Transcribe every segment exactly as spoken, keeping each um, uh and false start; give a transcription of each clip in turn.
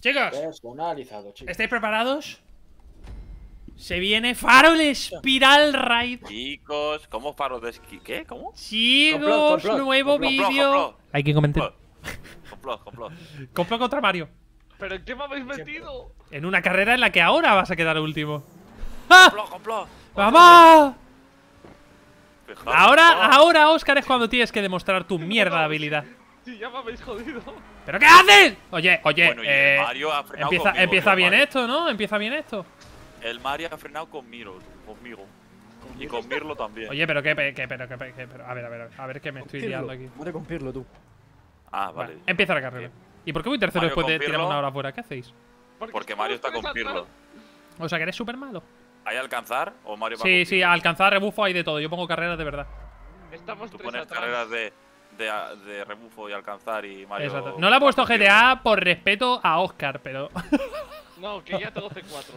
Chicos, personalizado, chicos. ¿estáis preparados? Se viene Farol Spiral Ride. Chicos, ¿cómo faros de esquí? ¿Qué? ¿Cómo? Chicos, Complot, complot, nuevo complot, vídeo. complot. Hay que comentar. Complot, complot. Complot contra Mario. ¿Pero en qué me habéis metido? En una carrera en la que ahora vas a quedar último. ¡Ah! Complot, complot. ¡Vamos! Fijaros, Ahora, oh. ahora, Oscar, es cuando tienes que demostrar tu mierda de habilidad. Sí, ya me habéis jodido. ¿Pero qué haces? Oye, oye, Bueno, y el eh, Mario ha frenado empieza, conmigo, empieza el bien Mario. esto, ¿no? Empieza bien esto. El Mario ha frenado conmigo, conmigo. Y con Mirlo también. Oye, pero qué, qué, pero qué, qué, pero, a ver, a ver, a ver que me estoy liando aquí. Muere con Pirlo, tú. Ah, Vale, vale. empieza la carrera. ¿Y por qué voy tercero Mario después de con tirar Pirlo. una hora fuera? ¿Qué hacéis? Porque Mario está con estamos tres Pirlo. O sea, que eres súper malo. ¿Hay alcanzar o Mario va Sí, con sí, Pirlo? alcanzar rebufo hay de todo. Yo pongo carreras de verdad. atrás. Estamos Tú tres pones atrás. carreras de, de, de rebufo y alcanzar y Mario. Exacto. No le he puesto G T A por respeto a Oscar, pero. No, que ya tengo C cuatro.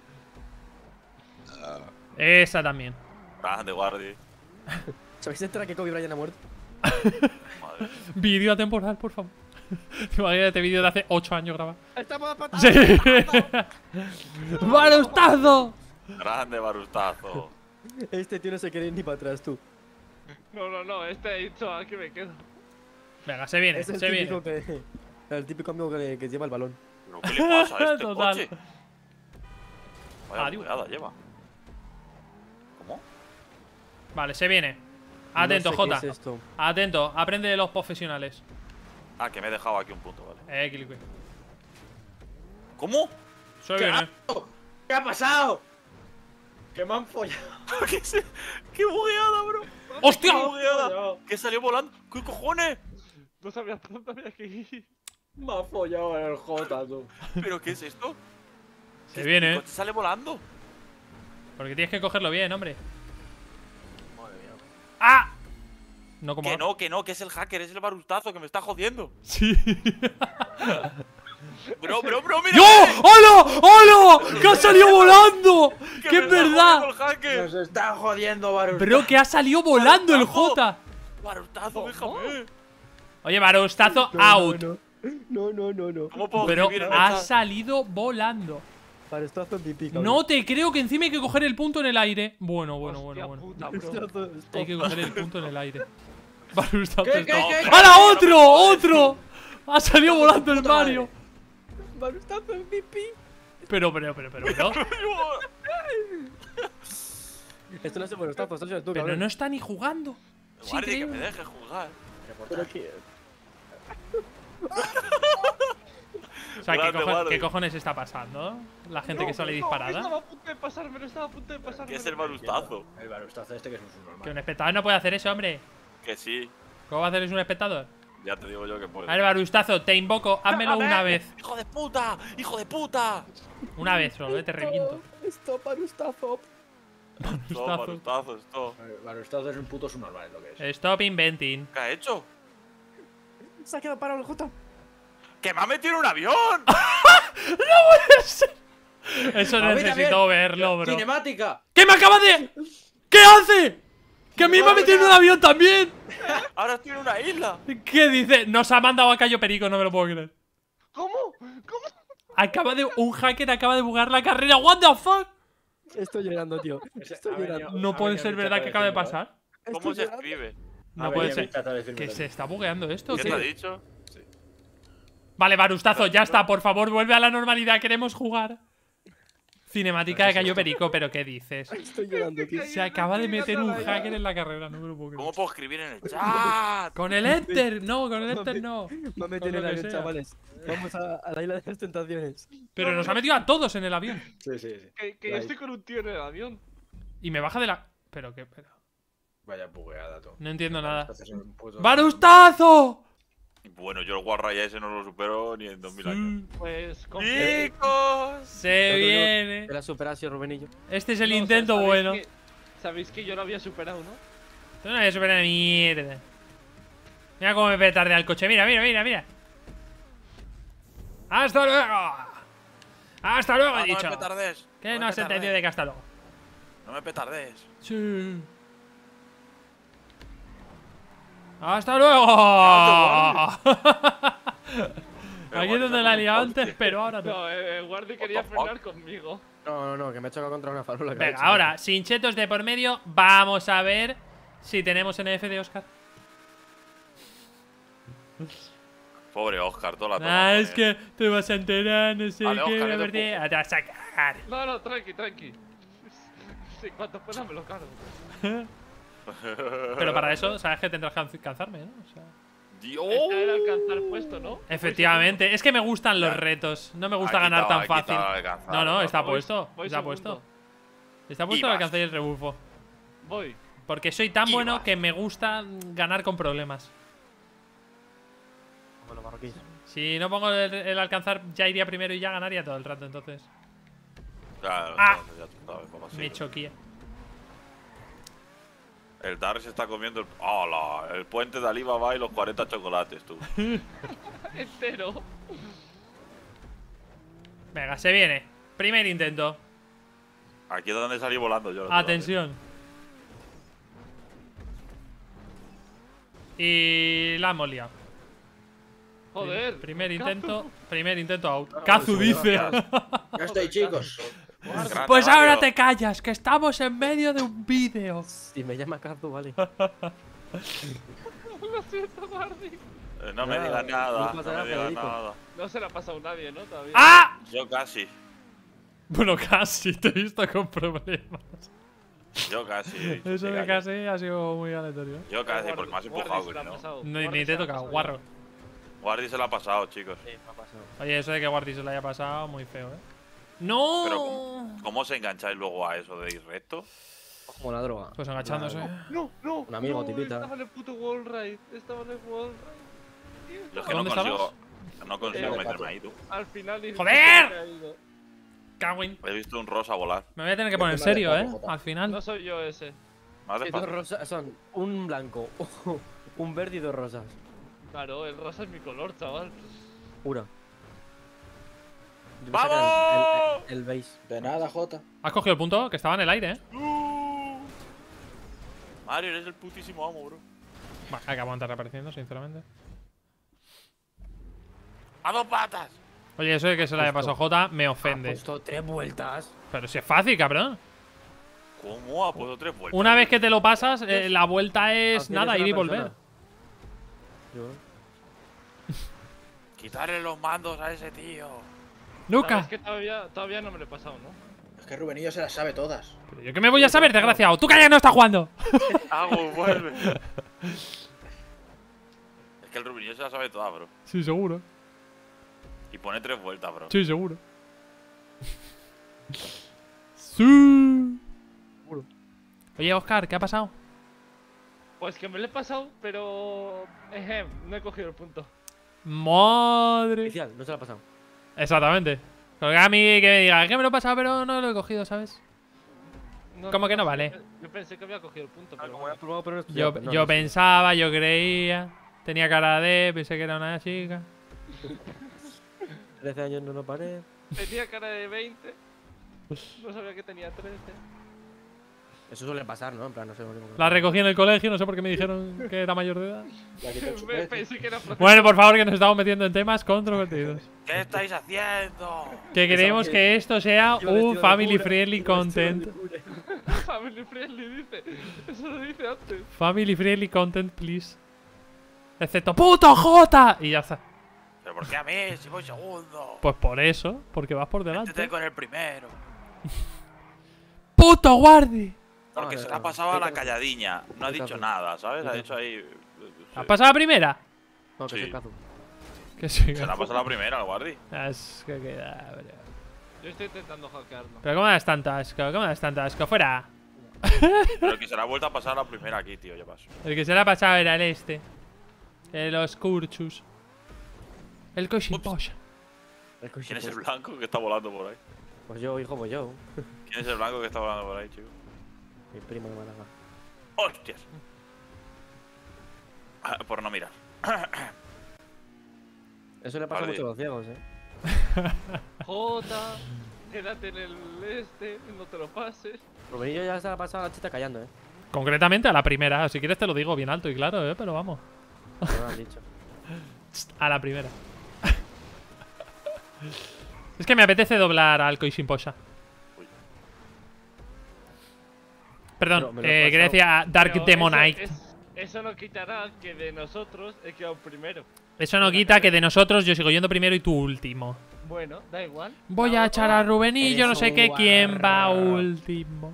Esa también. Grande, guardi. ¿Sabéis enterar que Kobe Bryant ha muerto? Madre. Vídeo atemporal, por favor. Imagínate vídeo de hace ocho años grabado. ¡Estamos empatados! ¡Sí! ¡Barustazo! Grande barustazo. Este tío no se quiere ir ni para atrás, tú. No, no, no, este ha dicho aquí me quedo. Venga, se viene, Es el se típico viene. que. El típico amigo que, que lleva el balón. ¿Pero qué le pasa a este Total. coche? Vaya Adiós. bugueada lleva. ¿Cómo? Vale, se viene. Atento, No sé qué Jota. es esto. Atento, aprende de los profesionales. Ah, que me he dejado aquí un punto, vale. Eh, Kilikui. ¿Cómo? Se ¿Qué, viene. ¿Qué ha pasado? Que me han follado. ¿Qué, se... ¡Qué bugueada, bro! ¡Hostia! ¡Qué bugueada! ¿Qué salió volando? ¿Qué cojones? No sabía por dónde había que ir. Me ha follado el J, tú. ¿Pero qué es esto? Se ¿El viene. coche sale volando? Porque tienes que cogerlo bien, hombre. Madre mía. ¡Ah! No como. Que no, que no, que es el hacker, es el barustazo que me está jodiendo. Sí. Bro, bro, bro, mira. ¡Yo! ¡Hola! ¡Hola! ¡Que ha salido volando! Que ¡Que me es está verdad! jodiendo el hacker. Nos está jodiendo, Barustazo. Bro, que ha salido volando el Barustazo. Jota. Barustazo, déjame. Oye, Barustazo No, out. No, no, no, no, no. ¿Cómo puedo Pero escribir en el ha chat? salido volando. Barustazo en pipí, cabrón. No te creo que encima hay que coger el punto en el aire. Bueno, bueno, bueno, Hostia bueno. puta, bro. Barustazo, stop. Hay que coger el punto en el aire. Barustazo ¿Qué, está- qué, qué? ¡Hala, otro! ¡Otro! Ha salido volando el Puta madre. Mario. Barustazo en pipí. Pero, pero, pero, pero, pero. Esto no es el Barustazo, esto es tú, Pero cabrón. no está ni jugando. Es Guardi, que me increíble. deje jugar. Pero que. O sea, ¿qué, Grande, cojo- Guardi. ¿qué cojones está pasando? La gente que sale No, disparada. estaba a punto de pasármelo, estaba a punto de pasármelo. ¿Qué es el barustazo? El Barustazo este que es un Que subnormal. un espectador no puede hacer eso, hombre. Que sí, ¿Cómo va a hacer eso un espectador? ya te digo yo que A puede. ver, Barustazo, te invoco, házmelo una vez. ¡Hijo de puta! ¡Hijo de puta! Una vez solo, eh, te reviento. Stop, Barustazo. Esto, barustazo, esto. Barustazo es un puto subnormal, es lo que es. Stop inventing. ¿Qué ha hecho? Se ha quedado parado el J. ¡Que me ha metido en un avión! Eso A mí necesito también. verlo, bro. ¡Cinemática! ¿Qué me acaba de...? ¿Qué hace? ¡Que a mí me ha metido en un avión también! Ahora estoy en una isla. ¿Qué dice? Nos ha mandado a Cayo Perico, no me lo puedo creer. ¿Cómo? ¿Cómo? Acaba de... Un hacker acaba de bugar la carrera. ¿What the fuck? Estoy llorando, tío. Ese- Estoy ha venido- llorando. No ha puede venido ser el verdad chat que a acaba de decirlo, ¿eh? pasar. ¿Cómo Estoy se llorando. escribe? No Ha puede venido ser. el chat a decirlo Que también. se está bugueando esto, ¿Qué ¿qué? te ha dicho? Vale, Barustazo, ya está, por favor, vuelve a la normalidad, queremos jugar. Cinemática de Cayo Perico, pero ¿qué dices? Estoy llorando, tío. Se acaba de meter un hacker en la carrera, no me lo puedo ¿Cómo creer. puedo escribir en el chat? Con el Enter, no, con el Enter no. Me ha metido Con en lo el que avión, sea. chavales. Vamos a, a la isla de las tentaciones. Pero nos ha metido a todos en el avión. Sí, sí, sí. Que, que yo estoy con un tío en el avión. Y me baja de la... Pero qué... Pero... Vaya bugueada, tú. No entiendo nada. Estás en un puto- ¡Barustazo! Bueno, yo el Warray ese no lo supero ni en dos mil años. Pues. con- ¡Chicos! Se viene. Te la superas, y Rubenillo. Este es el No, intento ¿sabéis bueno. que- Sabéis que yo lo había superado, ¿no? Tú no eres super mierda. Mira cómo me petardea el coche. Mira, mira, mira, mira. ¡Hasta luego! ¡Hasta luego, Ah, he no dicho! me petardes. ¿Qué no no me has entendido petardes. de que hasta luego? No me petardes. Sí. ¡Hasta luego! Pero Aquí es Guardi donde se la he pone liado un antes, poste. pero ahora no. No, eh, el Guardi quería the fuck? frenar conmigo. No, no, no, que me he chocado contra una farola. que ha Venga, hecho. ahora, sin chetos de por medio, vamos a ver si tenemos N F de Oscar. Pobre Oscar, toda la toma. Ah, con es él. que te vas a enterar, no sé Vale, qué, Óscar, me yo te perdí. empujo. Ah, te vas a cagar. No, no, tranqui, tranqui. Sí, cuanto pueda me lo cargo. Pero para eso, sabes que tendrás que alcanzarme, ¿no? O sea, Dios. Este era alcanzar puesto, ¿no? efectivamente, es que me gustan los Ya. retos. No me gusta Ha ganar quitado, tan ha fácil. quitado alcanzar, No, no, ¿no? está Voy- puesto. voy Está segundo. puesto. Está puesto Y el vas. alcanzar el rebufo. Voy. Porque soy tan Y bueno vas. que me gusta ganar con problemas. Como los marroquíes. Si no pongo el, el alcanzar, ya iría primero y ya ganaría todo el rato, entonces. Claro, Ah. entonces ya tú sabes cómo Me sigue. choqué. El Dar se está comiendo el. ¡Hala! El puente de Alibaba y los cuarenta chocolates, tú. Entero. Venga, se viene. Primer intento. Aquí es donde salí volando yo. la Atención. Y la hemos liado. Joder. Primer Kazu. intento, primer intento out. Ah, Kazu pues, dice. Ya estoy, chicos. verdad. Grande, Pues Mario. ahora te callas, que estamos en medio de un vídeo. Si me llama Kazu, vale. Lo siento, Guardi. Eh, no me Nada, digas nada, no no pasa me nada, digas Federico. nada. No se le ha pasado a nadie, ¿no? Todavía. ¡Ah! Yo casi. Bueno, casi, te he visto con problemas. Yo casi. Eso sí, de casi. casi ha sido muy aleatorio. Yo casi, Guardi- porque me has Guardi empujado, se la ha ¿no? pasado. No, Guardi ni se te he la ha tocado, pasado guarro. Guardi se la ha pasado, chicos. Sí, me ha pasado. Oye, eso de que Guardi se lo haya pasado, muy feo, ¿eh? ¡No! Pero ¿cómo, ¿cómo os engancháis luego a eso de ir recto? Como la droga. Pues agachándose. La- No, no. Un amigo, no, tipita. Estaba en el puto wall ride. Estaba en el wall ride. Yo es que no ¿Dónde consigo. No consigo Eh, meterme ahí, tú. Al final. y- ¡Joder! se ha ido. Cagüín. He visto un rosa volar. Me voy a tener que poner en Vete mal de serio, ¿eh? papo, Jota. Al final. No soy yo ese. Más Sí, dos despacio. rosas son un blanco, un verde y dos rosas. Claro, el rosa es mi color, chaval. Pura. Yo pensaba que era El, el, el beige. De nada, Jota. Has cogido el punto que estaba en el aire, ¿eh? ¡Uh! Mario, eres el putísimo amo, bro. Bueno, hay que aguantar reapareciendo, sinceramente. ¡A dos patas! Oye, eso de que se le haya Justo. pasado J me Ha ofende. puesto tres vueltas. Pero si es fácil, cabrón. ¿Cómo ha puesto tres vueltas? Una vez que te lo pasas, eh, la vuelta es Hacia nada, esa ir y persona. volver. Yo- Quitarle los mandos a ese tío. ¡Nunca! Es que todavía, todavía no me lo he pasado, ¿no? Es que Rubenillo se las sabe todas. Pero yo que me voy a saber, desgraciado. ¡Tú que ya no estás jugando! Hago, vuelve. Es que el Rubinillo se la sabe toda, bro. Sí, seguro. Y pone tres vueltas, bro. Sí, seguro. Sí. Oye, Oscar, ¿qué ha pasado? Pues que me lo he pasado, pero. Ejem, no he cogido el punto. Madre. Oficial, no se la ha pasado. Exactamente. Porque a mí que me diga que me lo he pasado, pero no lo he cogido, ¿sabes? No, ¿Cómo que no sé, vale? Yo, yo pensé que había cogido el punto, Ah, pero. como he bueno. probado, pero no he Yo, estudiado, pero no, yo no, sí. pensaba, yo creía. Tenía cara de. Pensé que era una chica. trece años no lo paré. Tenía cara de veinte. No sabía que tenía trece. Eso suele pasar, ¿no? En plan, no sé. No sé por qué. La recogí en el colegio, no sé por qué me dijeron que era mayor de edad. Ya quitó el Me chupete. pensé que era profe- Bueno, por favor, que nos estamos metiendo en temas controvertidos. ¿Qué estáis haciendo? Que queremos que esto sea Iba un vestido de family cura, friendly iba vestido de content. cura. Family friendly, dice. Eso lo dice antes. Family friendly content, please. Excepto puto J. Y ya está. ¿Pero por qué a mí? Si voy segundo. Pues por eso, porque vas por Métete delante. con el primero. ¡Puto guardi! Porque No, se no, la ha no. pasado a la Explica- calladilla. No ha dicho explica- nada, ¿sabes? Ha explica- dicho ahí. ¿Has pasado la primera? No, que Sí. soy Kazu. Que sí. Se la ha pasado la primera, el guardi. Es que queda, bro. Yo estoy intentando hackearlo. Pero ¿cómo das tanto asco? ¿Cómo das tanto asco? Fuera. Pero que se la ha vuelto a pasar la primera aquí, tío. Ya paso. El que se le ha pasado era el este. El los Kurchus. El Koshiposha. El coche, ¿Quién es el pues, blanco que está volando por ahí? pues yo, hijo, pues yo. ¿Quién es el blanco que está volando por ahí, chico? Mi primo de Málaga. ¡Hostias! Ah, por no mirar. Eso le pasa Vale. mucho a los ciegos, eh. Jota, quédate en el este, no te lo pases. Rubenillo ya se la ha pasado a la chita callando, eh. Concretamente a la primera. Si quieres te lo digo bien alto y claro, ¿eh? Pero vamos. No lo han dicho. A la primera. Es que me apetece doblar al Koishin Posha. Perdón, Pero me lo he eh, quería decir a Dark Pero Demonite. Eso, es- eso no quitará que de nosotros he quedado primero. Eso no quita que de nosotros yo sigo yendo primero y tú último. Bueno, da igual. Voy La a echar otra- a Rubenillo, no Eres sé un qué. ¿Quién va guarro. último?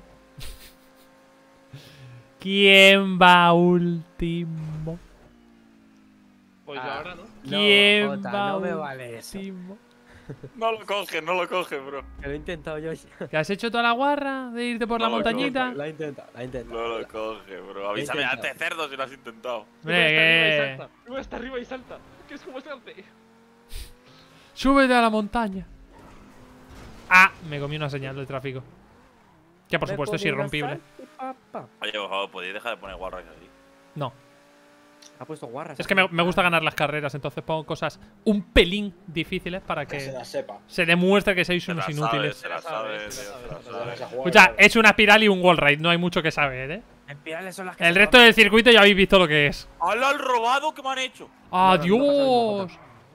¿Quién va último? Pues yo Ah. ahora no. ¿Quién No, Jota, va no me vale eso. último? No lo coge, no lo coge, bro. Que lo he intentado yo ya. ¿Que has hecho toda la guarra de irte por la No lo montañita? La he intentado, la he intentado. No lo coge, bro. Avísame intentado. antes, cerdo, si lo has intentado. Sube hasta arriba y Hombre, que... salta. Sube hasta arriba y salta. ¿Qué es como se hace? Súbete a la montaña. Ah, me comí una señal del tráfico. Que por Me supuesto es comí una irrompible. salchipapa. Oye, por favor, ¿podéis dejar de poner guarras así? No. Ha puesto guarras. Es que me, me gusta ganar las carreras, entonces pongo cosas un pelín difíciles para Que se que la sepa. se demuestre que sois Se unos la inútiles. sabe, se la Se la sabe, sabe, se la tío, sabe, se la se la sabe. Vamos a jugar. Escucha, es una espiral y un wall ride, no hay mucho que saber, ¿eh? Espirales son las que El se resto rompen. del circuito ya habéis visto lo que es. ¡Hala el robado que me han hecho! ¡Adiós!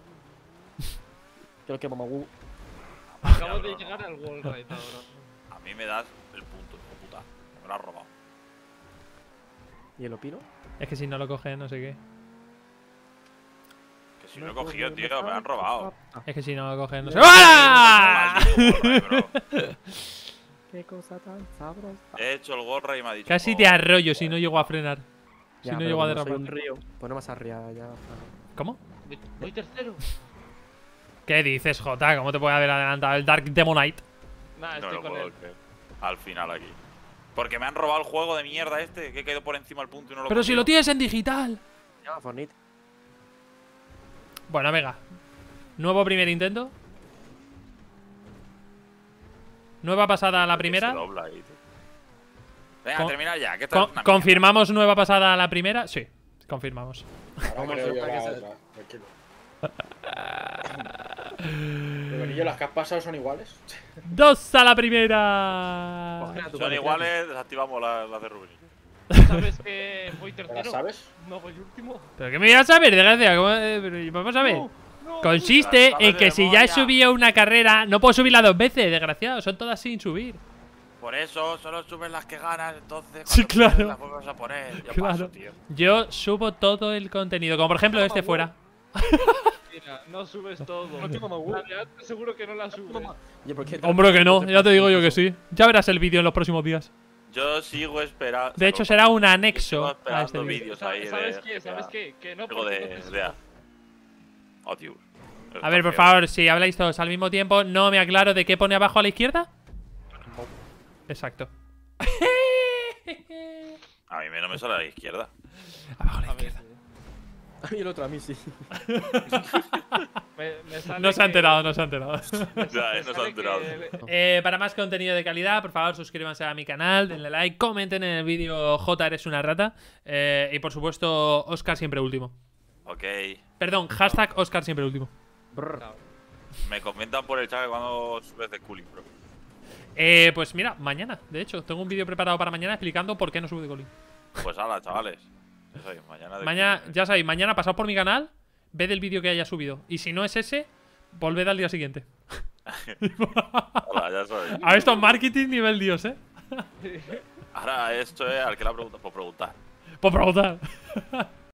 Creo que mamagú. Acabo de llegar al wall ride ahora. A mí me das el punto, hijo puta. Me lo has robado. ¿Y el opino? Es que si no lo coges, no sé qué. Que si lo he cogido, tío, me han robado. Es que si no lo coges, no sé. ¡Hola! Maldito gorra, bro. Qué cosa tan sabrosa. He hecho el gorra y me ha dicho. Casi "Oh, te arroyo si no llego a frenar. Si Ya, no pero llego a como soy derrapar. un río, pues no más arriba ya. ¿Cómo? Voy, voy tercero. ¿Qué dices, Jota? ¿Cómo te puede haber adelantado el Dark Demonite? Nah, No estoy lo con puedo él. creer. Al final aquí. Porque me han robado el juego de mierda este, que he caído por encima del punto y no lo he Pero si cogido. lo tienes en digital. Se llama Fornite. Bueno, venga. Nuevo primer intento. Nueva pasada a la Que primera. se dobla ahí, tío. Venga, Con- termina ya. Que esto Con- es una ¿Confirmamos nueva pasada a la primera? Sí, confirmamos. Ahora Vamos creo a yo hacer la que se- otra. Tranquilo. Rubenillo, ¿las que has pasado son iguales? ¡Dos a la primera! Coge a tu Son padre, iguales, desactivamos las la de Rubén. ¿Sabes que voy ¿Te las tercero? sabes? No, voy último. ¿Pero qué me ibas a saber, desgracia? ¿Cómo, eh, pero vamos a ver. No, no. Consiste Las en sabes que de si ya he memoria. subido una carrera, no puedo subirla dos veces, desgraciado. Son todas sin subir. Por eso solo subes las que ganas, entonces. Sí, cuando claro. pierdes Las vuelves a poner. Yo Claro. paso, tío. Yo subo todo el contenido, como por ejemplo este fuera. Mira, no subes todo. No tengo más huevo. La de antes seguro que no la subes. Oye, ¿por qué te- Hombre que no, ya te digo yo que sí. Ya verás el vídeo en los próximos días. Yo sigo esperando. De hecho, será un Sigo anexo a esperando este vídeo. vídeos Sa- ahí ¿Sabes de qué? ¿Sabes qué? Que no, Algo porque de. no te de subo. Oh, tío. A ver, por favor, si habláis todos al mismo tiempo, no me aclaro de qué pone abajo a la izquierda. Exacto. A mí me- no me sale a la izquierda. Abajo a la A ver, izquierda. A mí el otro, a mí sí. me, me sale No se ha que- enterado, no se ha enterado. Ya, me eh, no se ha sale enterado. que- Eh, para más contenido de calidad, por favor, suscríbanse a mi canal, denle like, comenten en el vídeo J eres una rata. Eh, y por supuesto, Oscar siempre último. Ok. Perdón, hashtag Oscar siempre último. Brr. Me comentan por el chat que cuando subes de cooling, bro. Eh, pues mira, mañana, de hecho, tengo un vídeo preparado para mañana explicando por qué no subo de Colin. Pues hala, chavales. Ya sabéis, mañana de Mañana, cooling, eh. ya sabéis, mañana pasad por mi canal, ved el vídeo que haya subido. Y si no es ese, volved al día siguiente. Hala, ya sabéis. A esto es marketing nivel Dios, eh. Ahora esto es al que la pregunta por preguntar. Por preguntar.